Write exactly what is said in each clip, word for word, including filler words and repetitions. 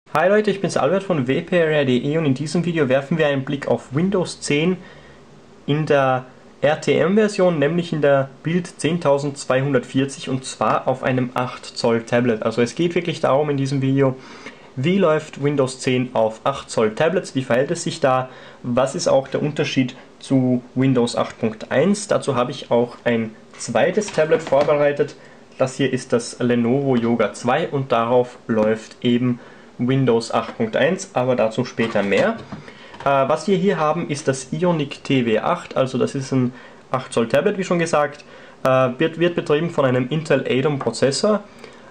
Hi Leute, ich bin's Albert von w p area punkt de und in diesem Video werfen wir einen Blick auf Windows zehn in der R T M-Version, nämlich in der Build zehntausendzweihundertvierzig und zwar auf einem acht Zoll Tablet. Also es geht wirklich darum in diesem Video, wie läuft Windows zehn auf acht Zoll Tablets, wie verhält es sich da, was ist auch der Unterschied zu Windows acht Punkt eins. Dazu habe ich auch ein zweites Tablet vorbereitet. Das hier ist das Lenovo Yoga zwei und darauf läuft eben Windows acht Punkt eins, aber dazu später mehr. Äh, was wir hier haben, ist das Ionic T W acht, also das ist ein acht Zoll Tablet, wie schon gesagt, äh, wird, wird betrieben von einem Intel Atom Prozessor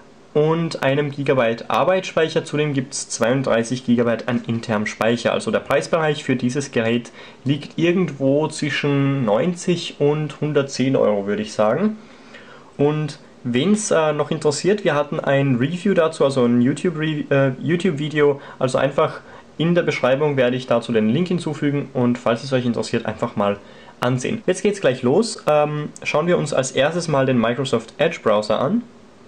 und einem Gigabyte Arbeitsspeicher. Zudem gibt es zweiunddreißig Gigabyte an internem Speicher. Also der Preisbereich für dieses Gerät liegt irgendwo zwischen neunzig und hundertzehn Euro, würde ich sagen. Und wen es äh, noch interessiert, wir hatten ein Review dazu, also ein YouTube-Video, äh, YouTube also einfach in der Beschreibung werde ich dazu den Link hinzufügen und falls es euch interessiert, einfach mal ansehen. Jetzt geht's gleich los. Ähm, schauen wir uns als erstes mal den Microsoft Edge Browser an.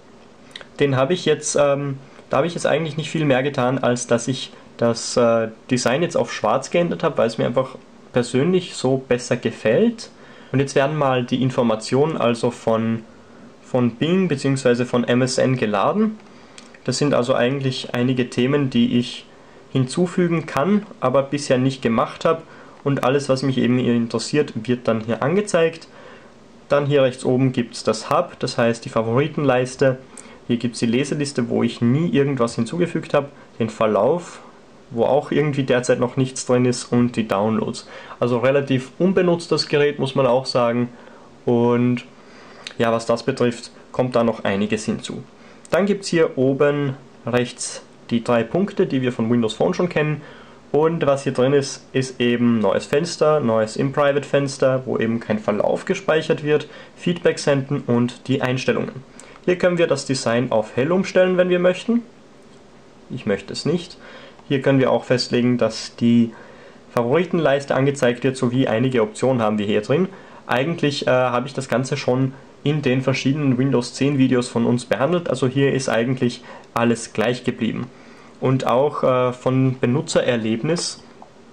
Den habe ich jetzt, ähm, da habe ich jetzt eigentlich nicht viel mehr getan, als dass ich das äh, Design jetzt auf schwarz geändert habe, weil es mir einfach persönlich so besser gefällt. Und jetzt werden mal die Informationen also von von Bing bzw. von M S N geladen. Das sind also eigentlich einige Themen, die ich hinzufügen kann, aber bisher nicht gemacht habe. Und alles, was mich eben hier interessiert, wird dann hier angezeigt. Dann hier rechts oben gibt es das Hub, das heißt die Favoritenleiste. Hier gibt es die Leseliste, wo ich nie irgendwas hinzugefügt habe. Den Verlauf, wo auch irgendwie derzeit noch nichts drin ist. Und die Downloads. Also relativ unbenutzt das Gerät, muss man auch sagen. Und ja, was das betrifft, kommt da noch einiges hinzu. Dann gibt es hier oben rechts die drei Punkte, die wir von Windows Phone schon kennen. Und was hier drin ist, ist eben neues Fenster, neues In-Private Fenster, wo eben kein Verlauf gespeichert wird, Feedback senden und die Einstellungen. Hier können wir das Design auf hell umstellen, wenn wir möchten. Ich möchte es nicht. Hier können wir auch festlegen, dass die Favoritenleiste angezeigt wird, sowie einige Optionen haben wir hier drin. Eigentlich äh, habe ich das Ganze schon in den verschiedenen Windows zehn Videos von uns behandelt, also hier ist eigentlich alles gleich geblieben. Und auch äh, von Benutzererlebnis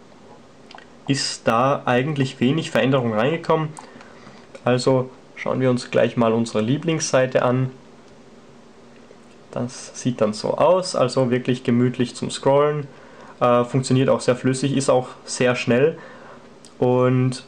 ist da eigentlich wenig Veränderung reingekommen. Also schauen wir uns gleich mal unsere Lieblingsseite an. Das sieht dann so aus, also wirklich gemütlich zum Scrollen, äh, funktioniert auch sehr flüssig, ist auch sehr schnell und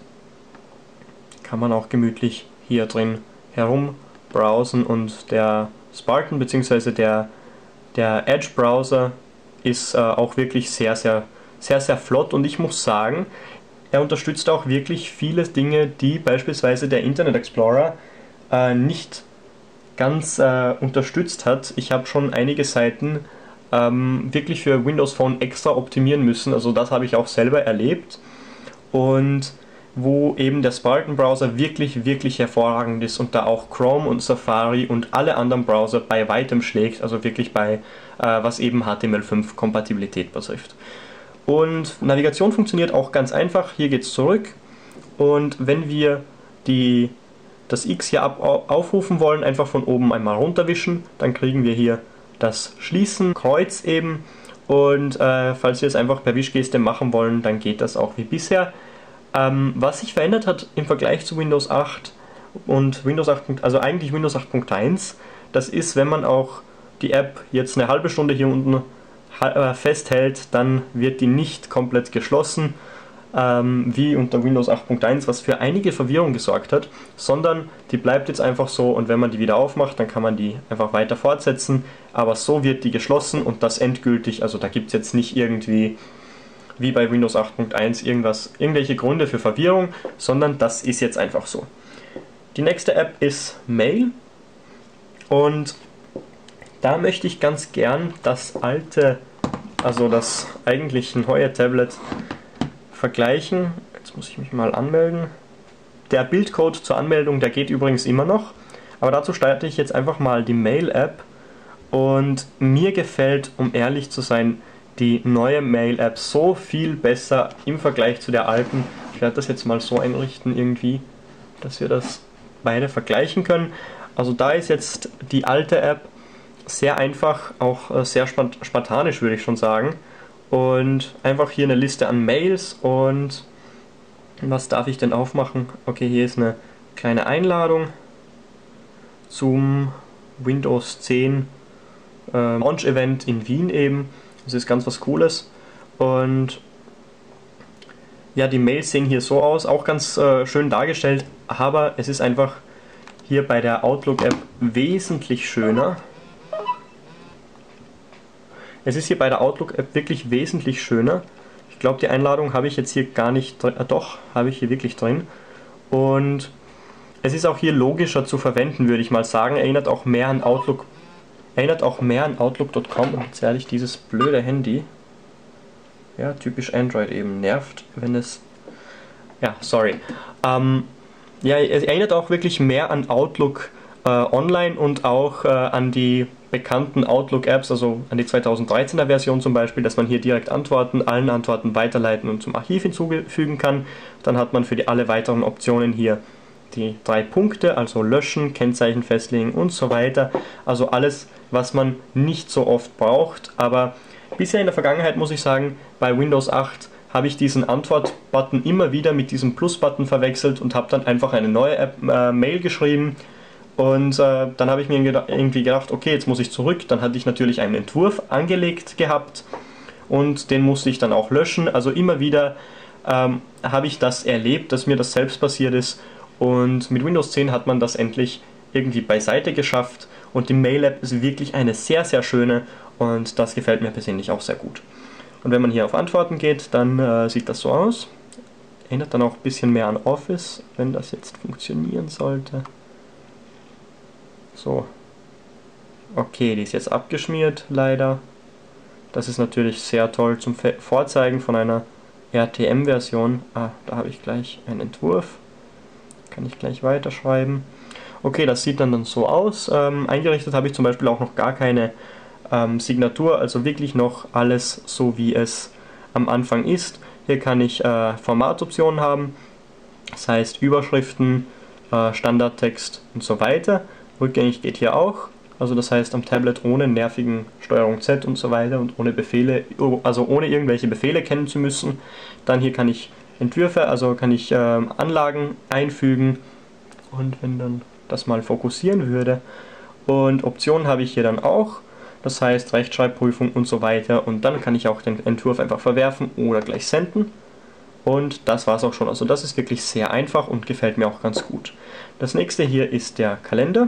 kann man auch gemütlich hier drin herum browsen und der Spartan bzw. der, der Edge Browser ist äh, auch wirklich sehr, sehr, sehr, sehr flott und ich muss sagen, er unterstützt auch wirklich viele Dinge, die beispielsweise der Internet Explorer äh, nicht ganz äh, unterstützt hat. Ich habe schon einige Seiten ähm, wirklich für Windows Phone extra optimieren müssen, also das habe ich auch selber erlebt und wo eben der Spartan Browser wirklich, wirklich hervorragend ist und da auch Chrome und Safari und alle anderen Browser bei weitem schlägt, also wirklich bei, äh, was eben H T M L fünf Kompatibilität betrifft. Und Navigation funktioniert auch ganz einfach, hier geht es zurück und wenn wir die, das X hier ab, aufrufen wollen, einfach von oben einmal runterwischen, dann kriegen wir hier das Schließen, Kreuz eben und äh, falls wir es einfach per Wischgeste machen wollen, dann geht das auch wie bisher. Ähm, was sich verändert hat im Vergleich zu Windows acht und Windows acht, also eigentlich Windows acht Punkt eins, das ist, wenn man auch die App jetzt eine halbe Stunde hier unten äh, festhält, dann wird die nicht komplett geschlossen, ähm, wie unter Windows acht Punkt eins, was für einige Verwirrung gesorgt hat, sondern die bleibt jetzt einfach so und wenn man die wieder aufmacht, dann kann man die einfach weiter fortsetzen, aber so wird die geschlossen und das endgültig, also da gibt es jetzt nicht irgendwie wie bei Windows acht Punkt eins irgendwas, irgendwelche Gründe für Verwirrung, sondern das ist jetzt einfach so. Die nächste App ist Mail und da möchte ich ganz gern das alte, also das eigentlich neue Tablet vergleichen. Jetzt muss ich mich mal anmelden. Der Bildcode zur Anmeldung, der geht übrigens immer noch, aber dazu starte ich jetzt einfach mal die Mail-App und mir gefällt, um ehrlich zu sein, die neue Mail-App so viel besser im Vergleich zu der alten. Ich werde das jetzt mal so einrichten irgendwie, dass wir das beide vergleichen können. Also da ist jetzt die alte App sehr einfach, auch äh, sehr spartanisch würde ich schon sagen. Und einfach hier eine Liste an Mails und was darf ich denn aufmachen? Okay, hier ist eine kleine Einladung zum Windows zehn äh, Launch Event in Wien eben. Das ist ganz was Cooles. Und ja, die Mails sehen hier so aus, auch ganz äh, schön dargestellt, aber es ist einfach hier bei der Outlook-App wesentlich schöner. Es ist hier bei der Outlook-App wirklich wesentlich schöner. Ich glaube, die Einladung habe ich jetzt hier gar nicht drin. Äh, doch, habe ich hier wirklich drin. Und es ist auch hier logischer zu verwenden, würde ich mal sagen. Erinnert auch mehr an Outlook. Erinnert auch mehr an Outlook Punkt com. Und jetzt ehrlich, dieses blöde Handy. Ja, typisch Android eben. Nervt, wenn es... Ja, sorry. Ähm, ja, es erinnert auch wirklich mehr an Outlook äh, Online und auch äh, an die bekannten Outlook-Apps, also an die zweitausenddreizehner Version zum Beispiel, dass man hier direkt Antworten, allen Antworten weiterleiten und zum Archiv hinzufügen kann. Dann hat man für die alle weiteren Optionen hier die drei Punkte, also löschen, Kennzeichen festlegen und so weiter. Also alles, was man nicht so oft braucht, aber bisher in der Vergangenheit muss ich sagen, bei Windows acht habe ich diesen Antwort-Button immer wieder mit diesem Plus-Button verwechselt und habe dann einfach eine neue App, äh, Mail geschrieben und äh, dann habe ich mir geda- irgendwie gedacht, okay, jetzt muss ich zurück. Dann hatte ich natürlich einen Entwurf angelegt gehabt und den musste ich dann auch löschen. Also immer wieder ähm, habe ich das erlebt, dass mir das selbst passiert ist und mit Windows zehn hat man das endlich irgendwie beiseite geschafft und die Mail-App ist wirklich eine sehr, sehr schöne und das gefällt mir persönlich auch sehr gut. Und wenn man hier auf Antworten geht, dann äh, sieht das so aus. Erinnert dann auch ein bisschen mehr an Office, wenn das jetzt funktionieren sollte. So. Okay, die ist jetzt abgeschmiert, leider. Das ist natürlich sehr toll zum Vorzeigen von einer R T M-Version. Ah, da habe ich gleich einen Entwurf. Kann ich gleich weiterschreiben. Okay, das sieht dann, dann so aus. Ähm, eingerichtet habe ich zum Beispiel auch noch gar keine Ähm, Signatur, also wirklich noch alles so wie es am Anfang ist. Hier kann ich äh, Formatoptionen haben, das heißt Überschriften, äh, Standardtext und so weiter. Rückgängig geht hier auch, also das heißt am Tablet ohne nervigen Steuerung Z und so weiter und ohne Befehle, also ohne irgendwelche Befehle kennen zu müssen. Dann hier kann ich Entwürfe, also kann ich äh, Anlagen einfügen und wenn dann das mal fokussieren würde. Und Optionen habe ich hier dann auch. Das heißt Rechtschreibprüfung und so weiter und dann kann ich auch den Entwurf einfach verwerfen oder gleich senden und das war es auch schon. Also das ist wirklich sehr einfach und gefällt mir auch ganz gut. Das nächste hier ist der Kalender.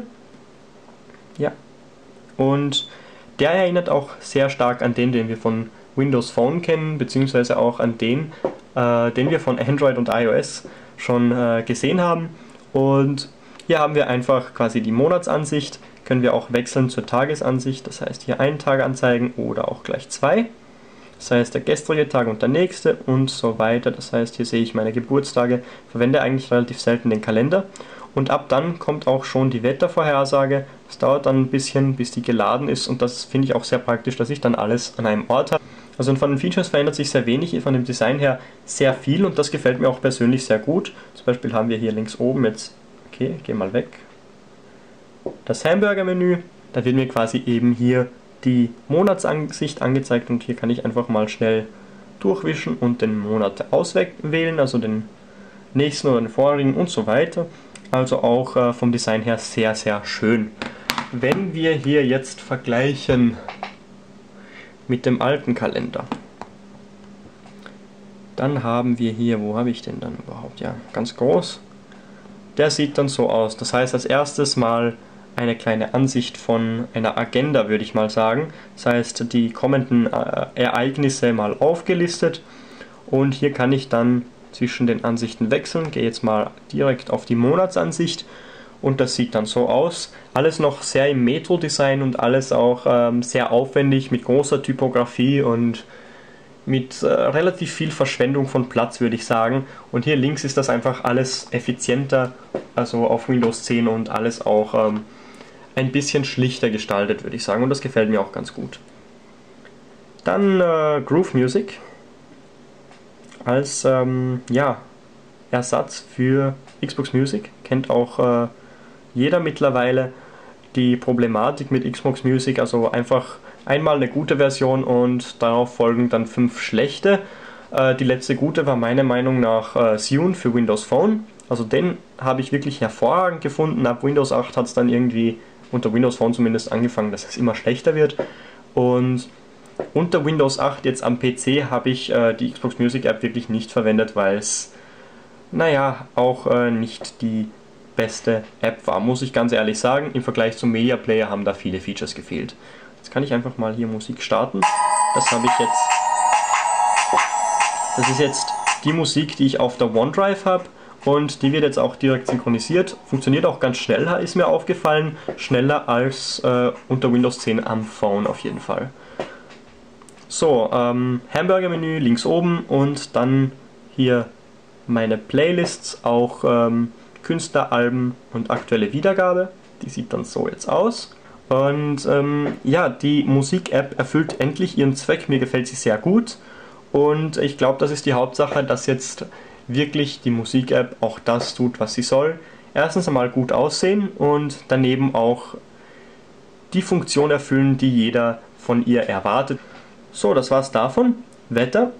Ja. Und der erinnert auch sehr stark an den, den wir von Windows Phone kennen, beziehungsweise auch an den, äh, den wir von Android und iOS schon äh, gesehen haben. Und hier haben wir einfach quasi die Monatsansicht. Können wir auch wechseln zur Tagesansicht, das heißt hier einen Tag anzeigen oder auch gleich zwei. Das heißt der gestrige Tag und der nächste und so weiter. Das heißt hier sehe ich meine Geburtstage, verwende eigentlich relativ selten den Kalender. Und ab dann kommt auch schon die Wettervorhersage. Es dauert dann ein bisschen, bis die geladen ist und das finde ich auch sehr praktisch, dass ich dann alles an einem Ort habe. Also von den Features verändert sich sehr wenig, von dem Design her sehr viel und das gefällt mir auch persönlich sehr gut. Zum Beispiel haben wir hier links oben jetzt, okay, geh mal weg, das Hamburger-Menü, da wird mir quasi eben hier die Monatsansicht angezeigt und hier kann ich einfach mal schnell durchwischen und den Monat auswählen, also den nächsten oder den vorigen und so weiter. Also auch äh, vom Design her sehr, sehr schön. Wenn wir hier jetzt vergleichen mit dem alten Kalender, dann haben wir hier, wo habe ich den dann überhaupt? Ja, ganz groß. Der sieht dann so aus. Das heißt, als erstes mal eine kleine Ansicht von einer Agenda, würde ich mal sagen. Das heißt, die kommenden äh, Ereignisse mal aufgelistet und hier kann ich dann zwischen den Ansichten wechseln. Gehe jetzt mal direkt auf die Monatsansicht und das sieht dann so aus. Alles noch sehr im Metro-Design und alles auch ähm, sehr aufwendig mit großer Typografie und mit äh, relativ viel Verschwendung von Platz, würde ich sagen. Und hier links ist das einfach alles effizienter, also auf Windows zehn und alles auch ähm, ein bisschen schlichter gestaltet, würde ich sagen. Und das gefällt mir auch ganz gut. Dann äh, Groove Music als ähm, ja, Ersatz für Xbox Music. Kennt auch äh, jeder mittlerweile. die Problematik mit Xbox Music, also einfach einmal eine gute Version und darauf folgen dann fünf schlechte. Äh, die letzte gute war meiner Meinung nach äh, Zune für Windows Phone. Also den habe ich wirklich hervorragend gefunden. Ab Windows acht hat es dann irgendwie, unter Windows Phone zumindest, angefangen, dass es immer schlechter wird. Und unter Windows acht jetzt am P C habe ich äh, die Xbox Music App wirklich nicht verwendet, weil es, naja, auch äh, nicht die beste App war, muss ich ganz ehrlich sagen. Im Vergleich zum Media Player haben da viele Features gefehlt. Jetzt kann ich einfach mal hier Musik starten. Das habe ich jetzt. Das ist jetzt die Musik, die ich auf der OneDrive habe. Und die wird jetzt auch direkt synchronisiert. Funktioniert auch ganz schnell, ist mir aufgefallen. Schneller als äh, unter Windows zehn am Phone auf jeden Fall. So, ähm, Hamburger-Menü links oben und dann hier meine Playlists, auch ähm, Künstleralben und aktuelle Wiedergabe. Die sieht dann so jetzt aus. Und ähm, ja, die Musik-App erfüllt endlich ihren Zweck. Mir gefällt sie sehr gut. Und ich glaube, das ist die Hauptsache, dass jetzt wirklich die Musik-App auch das tut, was sie soll. Erstens einmal gut aussehen und daneben auch die Funktion erfüllen, die jeder von ihr erwartet. So, das war's davon. Wetter.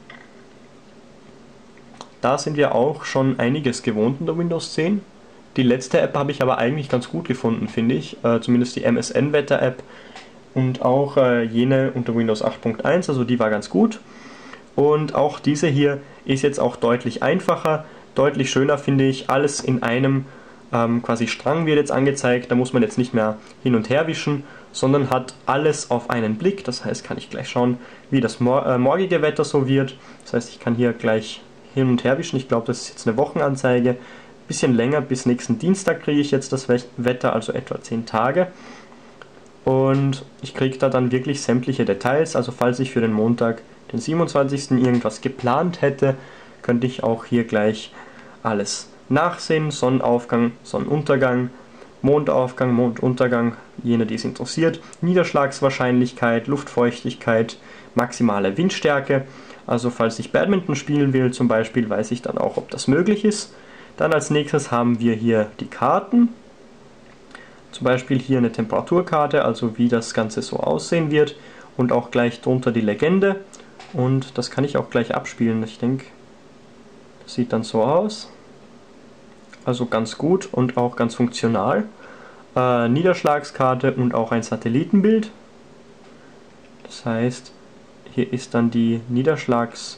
Da sind wir auch schon einiges gewohnt in der Windows zehn. Die letzte App habe ich aber eigentlich ganz gut gefunden, finde ich. Äh, zumindest die M S N-Wetter-App und auch äh, jene unter Windows acht Punkt eins, also die war ganz gut. Und auch diese hier ist jetzt auch deutlich einfacher, deutlich schöner, finde ich. Alles in einem ähm, quasi Strang wird jetzt angezeigt. Da muss man jetzt nicht mehr hin und her wischen, sondern hat alles auf einen Blick. Das heißt, kann ich gleich schauen, wie das mor äh, morgige Wetter so wird. Das heißt, ich kann hier gleich hin und her wischen. Ich glaube, das ist jetzt eine Wochenanzeige. Bisschen länger, bis nächsten Dienstag kriege ich jetzt das Wetter, also etwa zehn Tage. Und ich kriege da dann wirklich sämtliche Details. Also falls ich für den Montag, den siebenundzwanzigsten irgendwas geplant hätte, könnte ich auch hier gleich alles nachsehen. Sonnenaufgang, Sonnenuntergang, Mondaufgang, Monduntergang, jene, die es interessiert. Niederschlagswahrscheinlichkeit, Luftfeuchtigkeit, maximale Windstärke. Also falls ich Badminton spielen will zum Beispiel, weiß ich dann auch, ob das möglich ist. Dann als nächstes haben wir hier die Karten. Zum Beispiel hier eine Temperaturkarte, also wie das Ganze so aussehen wird. Und auch gleich drunter die Legende. Und das kann ich auch gleich abspielen. Ich denke, das sieht dann so aus. Also ganz gut und auch ganz funktional. Äh, Niederschlagskarte und auch ein Satellitenbild. Das heißt, hier ist dann die Niederschlagsmenge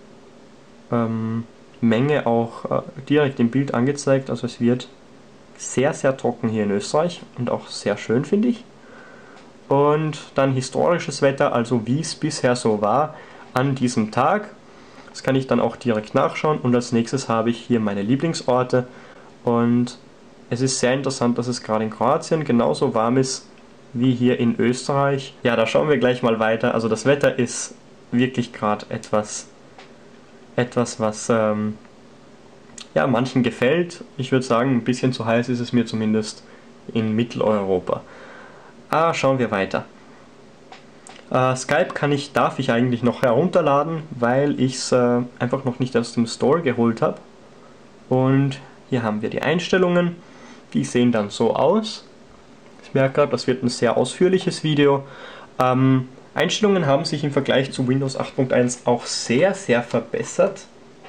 ähm, auch äh, direkt im Bild angezeigt. Also es wird sehr, sehr trocken hier in Österreich und auch sehr schön, finde ich. Und dann historisches Wetter, also wie es bisher so war an diesem Tag. Das kann ich dann auch direkt nachschauen. Und als nächstes habe ich hier meine Lieblingsorte. Und es ist sehr interessant, dass es gerade in Kroatien genauso warm ist wie hier in Österreich. Ja, da schauen wir gleich mal weiter. Also das Wetter ist wirklich gerade etwas, etwas, was ähm, ja, manchen gefällt. Ich würde sagen, ein bisschen zu heiß ist es mir zumindest in Mitteleuropa. Ah, schauen wir weiter. Äh, Skype kann ich, darf ich eigentlich noch herunterladen, weil ich es äh, einfach noch nicht aus dem Store geholt habe. Und hier haben wir die Einstellungen. Die sehen dann so aus. Ich merke gerade, das wird ein sehr ausführliches Video. Ähm, Einstellungen haben sich im Vergleich zu Windows acht Punkt eins auch sehr, sehr verbessert.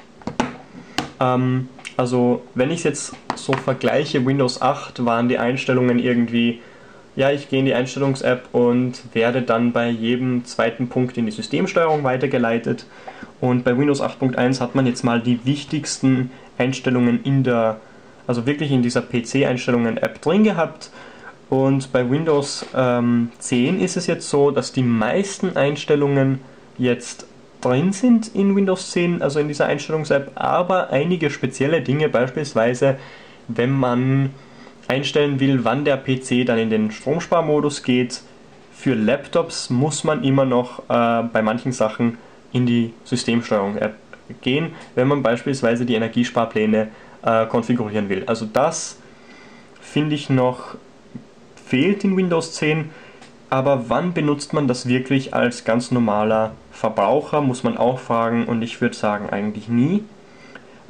Ähm, also wenn ich es jetzt so vergleiche, Windows acht waren die Einstellungen irgendwie, ja, ich gehe in die Einstellungs-App und werde dann bei jedem zweiten Punkt in die Systemsteuerung weitergeleitet. Und bei Windows acht Punkt eins hat man jetzt mal die wichtigsten Einstellungen in der, also wirklich in dieser P C-Einstellungen-App drin gehabt. Und bei Windows ähm, zehn ist es jetzt so, dass die meisten Einstellungen jetzt drin sind in Windows zehn, also in dieser Einstellungs-App, aber einige spezielle Dinge, beispielsweise wenn man einstellen will, wann der P C dann in den Stromsparmodus geht. Für Laptops muss man immer noch äh, bei manchen Sachen in die Systemsteuerung-App gehen, wenn man beispielsweise die Energiesparpläne äh, konfigurieren will. Also das finde ich noch fehlt in Windows zehn, aber wann benutzt man das wirklich als ganz normaler Verbraucher, muss man auch fragen, und ich würde sagen eigentlich nie.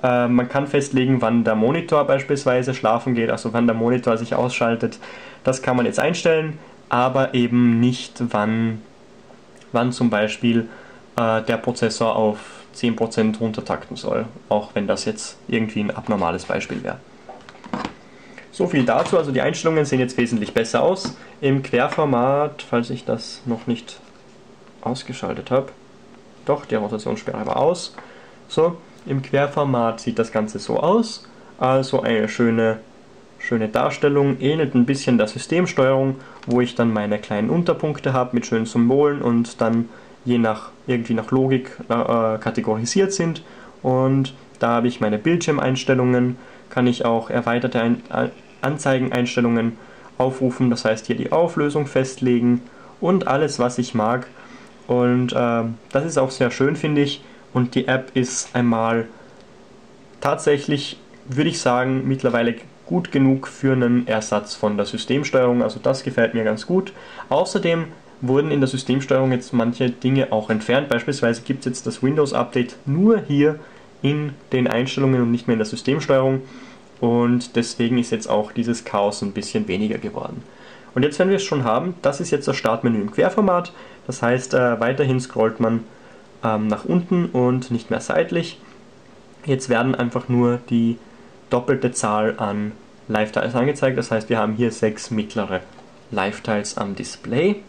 Äh, man kann festlegen, wann der Monitor beispielsweise schlafen geht, also wann der Monitor sich ausschaltet. Das kann man jetzt einstellen, aber eben nicht, wann, wann zum Beispiel äh, der Prozessor auf zehn Prozent runtertakten soll, auch wenn das jetzt irgendwie ein abnormales Beispiel wäre. So viel dazu, also die Einstellungen sehen jetzt wesentlich besser aus. Im Querformat, falls ich das noch nicht ausgeschaltet habe, doch, die Rotationssperre war aus. So, im Querformat sieht das Ganze so aus, also eine schöne, schöne Darstellung, ähnelt ein bisschen der Systemsteuerung, wo ich dann meine kleinen Unterpunkte habe mit schönen Symbolen und dann je nach, irgendwie nach Logik äh, kategorisiert sind. Und da habe ich meine Bildschirmeinstellungen, kann ich auch erweiterte Ein Anzeigeneinstellungen aufrufen, das heißt hier die Auflösung festlegen und alles, was ich mag. Und äh, das ist auch sehr schön, finde ich. Und die App ist einmal tatsächlich, würde ich sagen, mittlerweile gut genug für einen Ersatz von der Systemsteuerung. Also das gefällt mir ganz gut. Außerdem wurden in der Systemsteuerung jetzt manche Dinge auch entfernt. Beispielsweise gibt es jetzt das Windows-Update nur hier in den Einstellungen und nicht mehr in der Systemsteuerung. Und deswegen ist jetzt auch dieses Chaos ein bisschen weniger geworden. Und jetzt, wenn wir es schon haben, das ist jetzt das Startmenü im Querformat. Das heißt, äh, weiterhin scrollt man ähm, nach unten und nicht mehr seitlich. Jetzt werden einfach nur die doppelte Zahl an Live-Tiles angezeigt. Das heißt, wir haben hier sechs mittlere Live-Tiles am Display.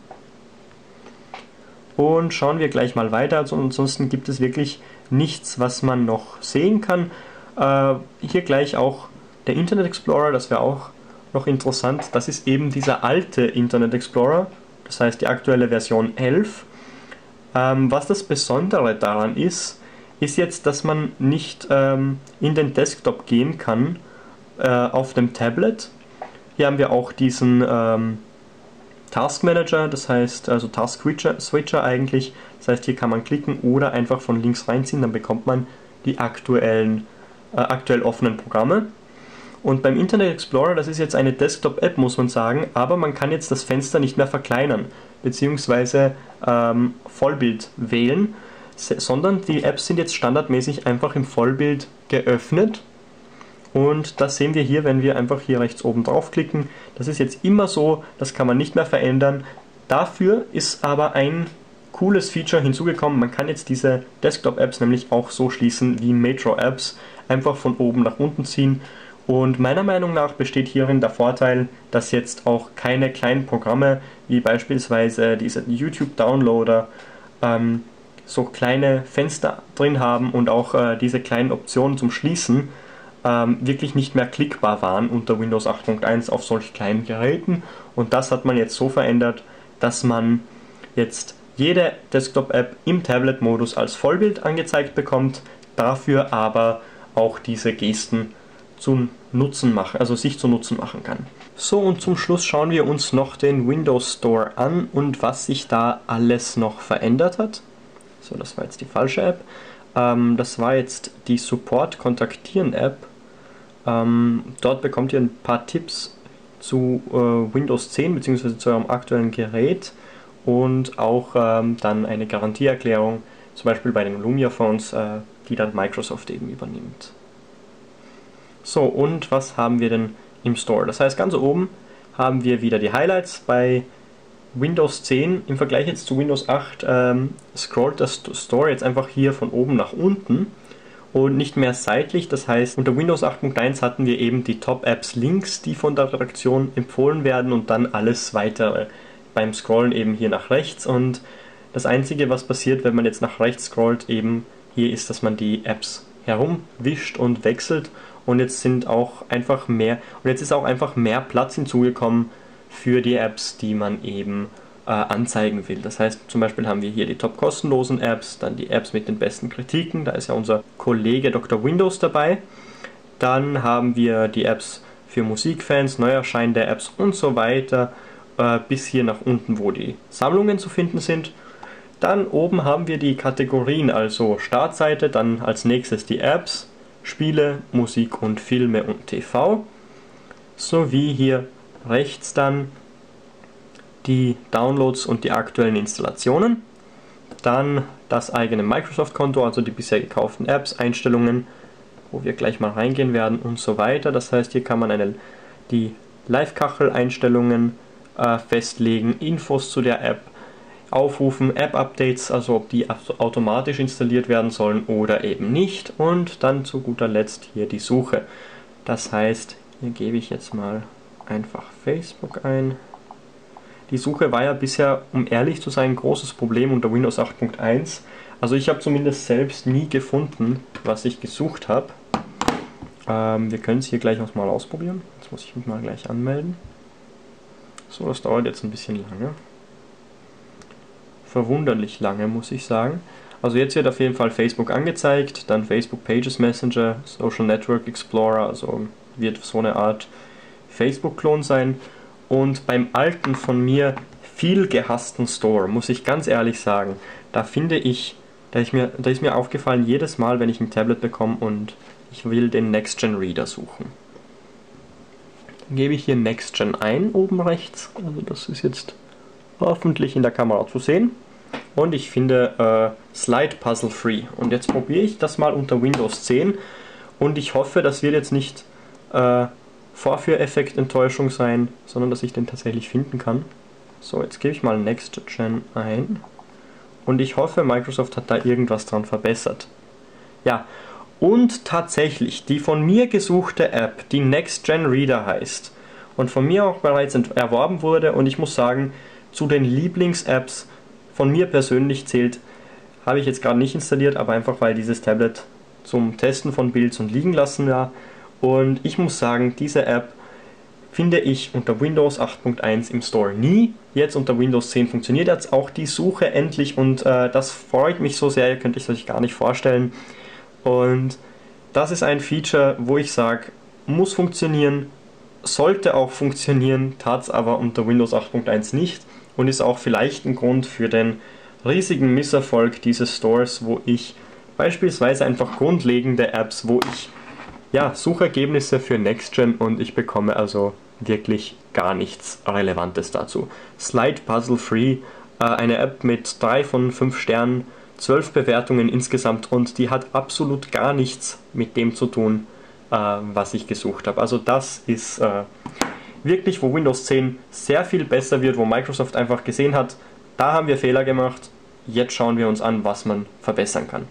Und schauen wir gleich mal weiter. Also ansonsten gibt es wirklich nichts, was man noch sehen kann. Äh, hier gleich auch der Internet Explorer, das wäre auch noch interessant. Das ist eben dieser alte Internet Explorer, das heißt die aktuelle Version elf. Ähm, was das Besondere daran ist, ist jetzt, dass man nicht ähm, in den Desktop gehen kann äh, auf dem Tablet. Hier haben wir auch diesen ähm, Task Manager, das heißt also Task Switcher, Switcher eigentlich. Das heißt, hier kann man klicken oder einfach von links reinziehen, dann bekommt man die aktuellen, äh, aktuell offenen Programme. Und beim Internet Explorer, das ist jetzt eine Desktop-App, muss man sagen, aber man kann jetzt das Fenster nicht mehr verkleinern, beziehungsweise ähm, Vollbild wählen, sondern die Apps sind jetzt standardmäßig einfach im Vollbild geöffnet. Und das sehen wir hier, wenn wir einfach hier rechts oben draufklicken. Das ist jetzt immer so, das kann man nicht mehr verändern. Dafür ist aber ein cooles Feature hinzugekommen. Man kann jetzt diese Desktop-Apps nämlich auch so schließen wie Metro-Apps, einfach von oben nach unten ziehen. Und meiner Meinung nach besteht hierin der Vorteil, dass jetzt auch keine kleinen Programme wie beispielsweise diese YouTube-Downloader ähm, so kleine Fenster drin haben und auch äh, diese kleinen Optionen zum Schließen ähm, wirklich nicht mehr klickbar waren unter Windows acht Punkt eins auf solch kleinen Geräten. Und das hat man jetzt so verändert, dass man jetzt jede Desktop-App im Tablet-Modus als Vollbild angezeigt bekommt, dafür aber auch diese Gesten zu Nutzen machen, also sich zu Nutzen machen kann. So, und zum Schluss schauen wir uns noch den Windows Store an und was sich da alles noch verändert hat. So, das war jetzt die falsche App. Ähm, das war jetzt die Support Kontaktieren App. Ähm, dort bekommt ihr ein paar Tipps zu äh, Windows zehn bzw. zu eurem aktuellen Gerät und auch ähm, dann eine Garantieerklärung, zum Beispiel bei den Lumia Phones, äh, die dann Microsoft eben übernimmt. So, und was haben wir denn im Store? Das heißt, ganz oben haben wir wieder die Highlights. Bei Windows zehn im Vergleich jetzt zu Windows acht ähm, scrollt das Store jetzt einfach hier von oben nach unten und nicht mehr seitlich. Das heißt, unter Windows acht Punkt eins hatten wir eben die Top-Apps links, die von der Redaktion empfohlen werden und dann alles weitere beim Scrollen eben hier nach rechts. Und das Einzige, was passiert, wenn man jetzt nach rechts scrollt, eben hier ist, dass man die Apps herumwischt und wechselt. Und jetzt sind auch einfach mehr und jetzt ist auch einfach mehr Platz hinzugekommen für die Apps, die man eben äh, anzeigen will. Das heißt, zum Beispiel haben wir hier die top kostenlosen Apps, dann die Apps mit den besten Kritiken, da ist ja unser Kollege Doktor Windows dabei. Dann haben wir die Apps für Musikfans, neuerscheinende Apps und so weiter, äh, bis hier nach unten, wo die Sammlungen zu finden sind. Dann oben haben wir die Kategorien, also Startseite, dann als nächstes die Apps, Spiele, Musik und Filme und T V, sowie hier rechts dann die Downloads und die aktuellen Installationen, dann das eigene Microsoft-Konto, also die bisher gekauften Apps, Einstellungen, wo wir gleich mal reingehen werden und so weiter. Das heißt, hier kann man eine, die Live-Kachel-Einstellungen äh, festlegen, Infos zu der App aufrufen, App-Updates, also ob die automatisch installiert werden sollen oder eben nicht, und dann zu guter Letzt hier die Suche. Das heißt, hier gebe ich jetzt mal einfach Facebook ein. Die Suche war ja bisher, um ehrlich zu sein, ein großes Problem unter Windows acht Punkt eins. Also ich habe zumindest selbst nie gefunden, was ich gesucht habe. Ähm, wir können es hier gleich auch mal ausprobieren. Jetzt muss ich mich mal gleich anmelden. So, das dauert jetzt ein bisschen lange. Verwunderlich lange, muss ich sagen. Also jetzt wird auf jeden Fall Facebook angezeigt, dann Facebook Pages Messenger, Social Network Explorer, also wird so eine Art Facebook-Klon sein. Und beim alten von mir viel gehassten Store, muss ich ganz ehrlich sagen, da finde ich, da ist mir, da ist mir aufgefallen, jedes Mal, wenn ich ein Tablet bekomme und ich will den Next-Gen Reader suchen. Dann gebe ich hier Next-Gen ein, oben rechts, also das ist jetzt hoffentlich in der Kamera zu sehen. Und ich finde äh, Slide Puzzle Free. Und jetzt probiere ich das mal unter Windows zehn. Und ich hoffe, das wird jetzt nicht äh, Vorführeffekt-Enttäuschung sein, sondern dass ich den tatsächlich finden kann. So, jetzt gebe ich mal Next Gen ein. Und ich hoffe, Microsoft hat da irgendwas dran verbessert. Ja, und tatsächlich, die von mir gesuchte App, die Next Gen Reader heißt und von mir auch bereits erworben wurde, und ich muss sagen, zu den Lieblings-Apps von mir persönlich zählt, habe ich jetzt gerade nicht installiert, aber einfach weil dieses Tablet zum Testen von Builds und liegen lassen war. Und ich muss sagen, diese App finde ich unter Windows acht Punkt eins im Store nie. Jetzt unter Windows zehn funktioniert jetzt auch die Suche endlich, und äh, das freut mich so sehr, ihr könnt es euch gar nicht vorstellen. Und das ist ein Feature, wo ich sage, muss funktionieren, sollte auch funktionieren, tat es aber unter Windows acht Punkt eins nicht. Und ist auch vielleicht ein Grund für den riesigen Misserfolg dieses Stores, wo ich beispielsweise einfach grundlegende Apps, wo ich ja Suchergebnisse für Next-Gen, und ich bekomme also wirklich gar nichts Relevantes dazu. Slide Puzzle Free, äh, eine App mit drei von fünf Sternen, zwölf Bewertungen insgesamt, und die hat absolut gar nichts mit dem zu tun, äh, was ich gesucht habe. Also das ist äh, wirklich, wo Windows zehn sehr viel besser wird, wo Microsoft einfach gesehen hat, da haben wir Fehler gemacht, jetzt schauen wir uns an, was man verbessern kann.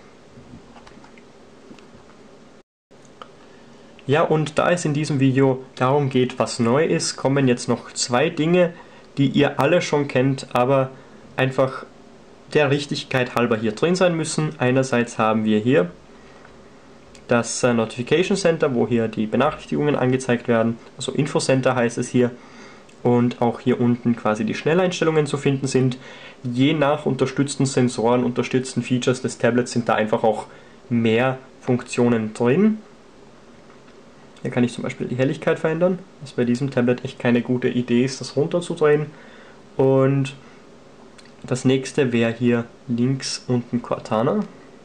Ja, und da es in diesem Video darum geht, was neu ist, kommen jetzt noch zwei Dinge, die ihr alle schon kennt, aber einfach der Richtigkeit halber hier drin sein müssen. Einerseits haben wir hier das Notification Center, wo hier die Benachrichtigungen angezeigt werden, also Info Center heißt es hier, und auch hier unten quasi die Schnelleinstellungen zu finden sind. Je nach unterstützten Sensoren, unterstützten Features des Tablets sind da einfach auch mehr Funktionen drin. Hier kann ich zum Beispiel die Helligkeit verändern, was bei diesem Tablet echt keine gute Idee ist, das runterzudrehen. Und das nächste wäre hier links unten Cortana.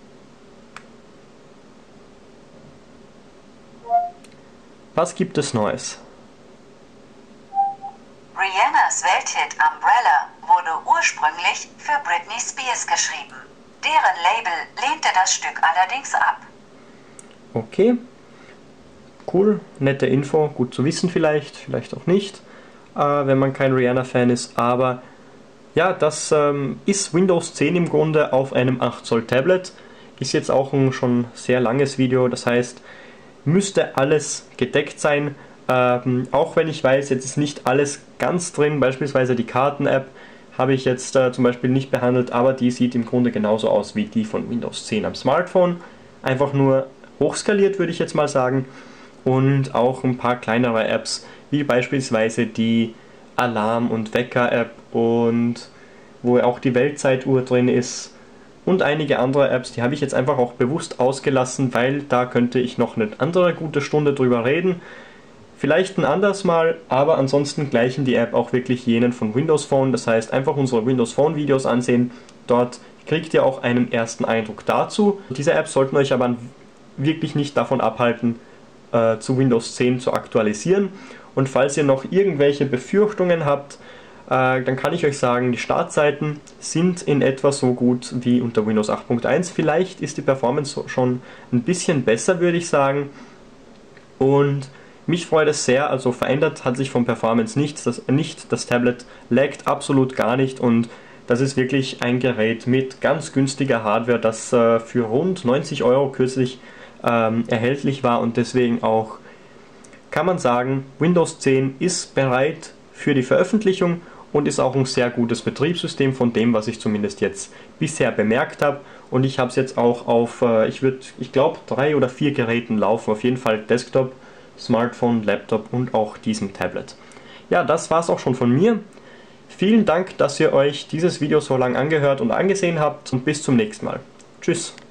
Was gibt es Neues? Rihannas Welthit Umbrella wurde ursprünglich für Britney Spears geschrieben. Deren Label lehnte das Stück allerdings ab. Okay, cool, nette Info, gut zu wissen vielleicht, vielleicht auch nicht, äh, wenn man kein Rihanna-Fan ist, aber ja, das ähm, ist Windows zehn im Grunde auf einem acht Zoll Tablet, ist jetzt auch ein schon sehr langes Video, das heißt, müsste alles gedeckt sein, ähm, auch wenn ich weiß, jetzt ist nicht alles ganz drin, beispielsweise die Karten-App habe ich jetzt äh, zum Beispiel nicht behandelt, aber die sieht im Grunde genauso aus wie die von Windows zehn am Smartphone, einfach nur hochskaliert würde ich jetzt mal sagen, und auch ein paar kleinere Apps, wie beispielsweise die Alarm- und Wecker-App, und wo auch die Weltzeituhr drin ist, und einige andere Apps, die habe ich jetzt einfach auch bewusst ausgelassen, weil da könnte ich noch eine andere gute Stunde drüber reden. Vielleicht ein anderes Mal, aber ansonsten gleichen die App auch wirklich jenen von Windows Phone. Das heißt, einfach unsere Windows Phone Videos ansehen. Dort kriegt ihr auch einen ersten Eindruck dazu. Diese Apps sollten euch aber wirklich nicht davon abhalten, äh, zu Windows zehn zu aktualisieren. Und falls ihr noch irgendwelche Befürchtungen habt, äh, dann kann ich euch sagen, die Startzeiten sind in etwa so gut wie unter Windows acht Punkt eins. Vielleicht ist die Performance schon ein bisschen besser, würde ich sagen. Und mich freut es sehr, also verändert hat sich vom Performance nichts, das, nicht, das Tablet laggt absolut gar nicht und das ist wirklich ein Gerät mit ganz günstiger Hardware, das äh, für rund neunzig Euro kürzlich ähm, erhältlich war und deswegen auch, kann man sagen, Windows zehn ist bereit für die Veröffentlichung und ist auch ein sehr gutes Betriebssystem von dem, was ich zumindest jetzt bisher bemerkt habe. Und ich habe es jetzt auch auf, äh, ich würde, ich glaube, drei oder vier Geräten laufen, auf jeden Fall Desktop, Smartphone, Laptop und auch diesem Tablet. Ja, das war es auch schon von mir. Vielen Dank, dass ihr euch dieses Video so lange angehört und angesehen habt und bis zum nächsten Mal. Tschüss.